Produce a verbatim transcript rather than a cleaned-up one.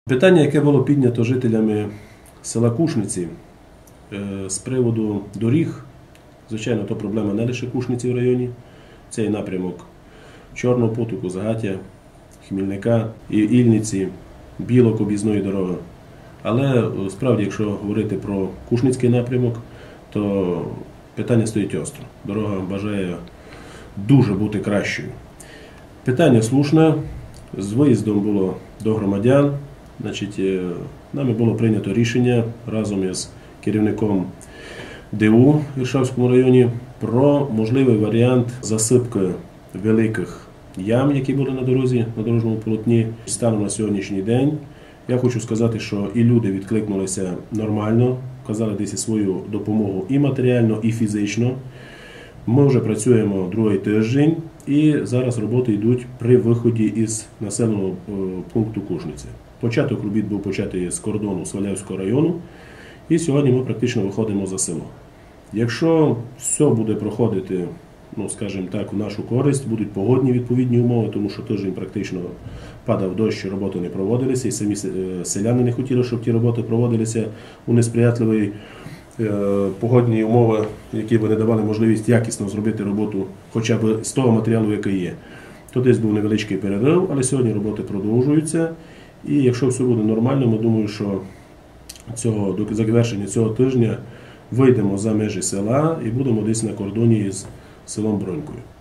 Питання, яке було піднято жителями села Кушниці з приводу доріг, звичайно, то проблема не лише Кушниці в районі, це і напрямок Чорного потоку, Загаття, Хмільника, Ільниці, Білок, об'їзної дороги. Але справді, якщо говорити про Кушницький напрямок, то питання стоїть остро. Дорога бажає дуже бути кращою. Питання слушне, з виїздом було до громадян. Значить, нами було прийнято рішення разом із керівником Д У в Іршавському районі про можливий варіант засипки великих ям, які були на дорозі, на дорожньому полотні. Станом на сьогоднішній день я хочу сказати, що і люди відкликнулися нормально, вказали десь свою допомогу і матеріально, і фізично. Ми вже працюємо другий тиждень і зараз роботи йдуть при виході із населеного пункту Кушниця. Початок робіт був початий з кордону Свалявського району, і сьогодні ми практично виходимо за село. Якщо все буде проходити, ну, скажімо так, в нашу користь, будуть погодні відповідні умови, тому що тиждень практично падав дощ, роботи не проводилися, і самі селяни не хотіли, щоб ті роботи проводилися у несприятливі погодні умови, які б не давали можливість якісно зробити роботу хоча б з того матеріалу, який є. То десь був невеличкий перерив, але сьогодні роботи продовжуються. І якщо все буде нормально, ми думаю, що цього, до завершення цього тижня вийдемо за межі села і будемо десь на кордоні з селом Бронькою.